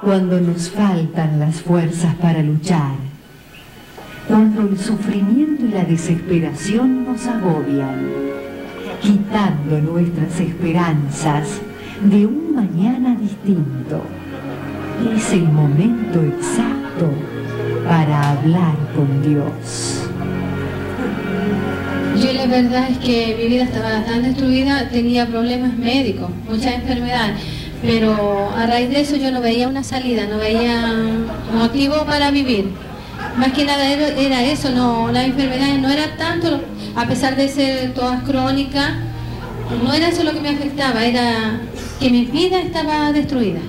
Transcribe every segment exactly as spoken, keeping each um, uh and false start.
cuando nos faltan las fuerzas para luchar, cuando el sufrimiento y la desesperación nos agobian, quitando nuestras esperanzas de un mañana distinto. Es el momento exacto para hablar con Dios. Yo la verdad es que mi vida estaba tan destruida, tenía problemas médicos, muchas enfermedades, pero a raíz de eso yo no veía una salida, no veía motivo para vivir. Más que nada era eso, no, las enfermedades no era tanto, a pesar de ser todas crónicas, no era eso lo que me afectaba, era que mi vida estaba destruida.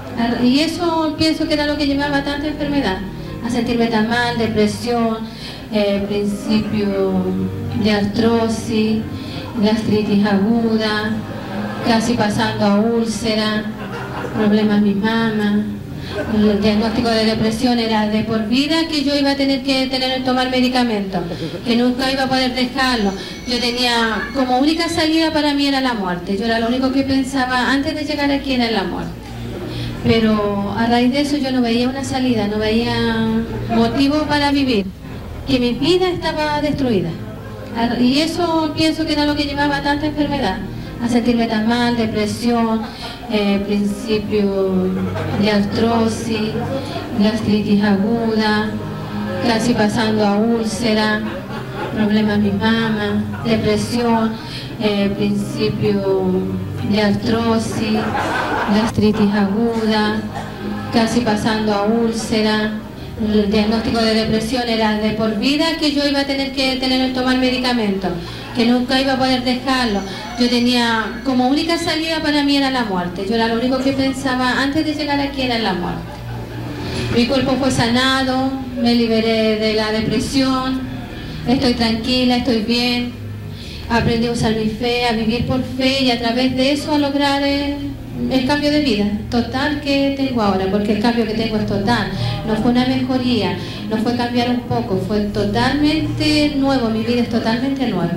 Y eso pienso que era lo que llevaba a tanta enfermedad, a sentirme tan mal, depresión, eh, principio de artrosis, gastritis aguda, casi pasando a úlcera, problemas en mi mama. El diagnóstico de depresión era de por vida, que yo iba a tener que tener tomar medicamentos, que nunca iba a poder dejarlo. Yo tenía como única salida para mí era la muerte. Yo era lo único que pensaba antes de llegar aquí era la muerte. Pero a raíz de eso yo no veía una salida, no veía motivo para vivir, que mi vida estaba destruida. Y eso pienso que era lo que llevaba a tanta enfermedad, a sentirme tan mal, depresión, eh, principio de artrosis, gastritis aguda, casi pasando a úlcera, problemas en mi mama, depresión, eh, principio de artrosis, gastritis aguda, casi pasando a úlcera. El diagnóstico de depresión era de por vida, que yo iba a tener que tener tomar medicamentos, que nunca iba a poder dejarlo. Yo tenía como única salida para mí era la muerte. Yo era lo único que pensaba antes de llegar aquí era la muerte. Mi cuerpo fue sanado, me liberé de la depresión, estoy tranquila, estoy bien. Aprendí a usar mi fe, a vivir por fe y a través de eso a lograr el, el cambio de vida total que tengo ahora, porque el cambio que tengo es total. No fue una mejoría, no fue cambiar un poco, fue totalmente nuevo, mi vida es totalmente nueva.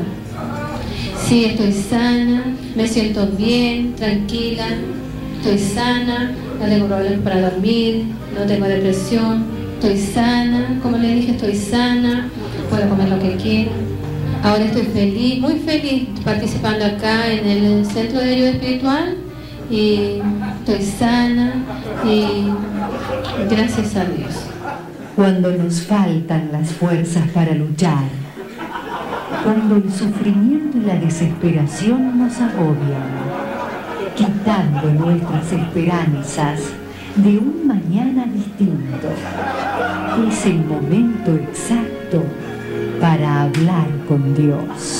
Sí, estoy sana, me siento bien, tranquila, estoy sana, no tengo problemas para dormir, no tengo depresión, estoy sana, como le dije, estoy sana, puedo comer lo que quiera. Ahora estoy feliz, muy feliz participando acá en el Centro de Ayuda Espiritual y estoy sana y gracias a Dios. Cuando nos faltan las fuerzas para luchar, cuando el sufrimiento y la desesperación nos agobian, quitando nuestras esperanzas de un mañana distinto, es el momento exacto para hablar con Dios.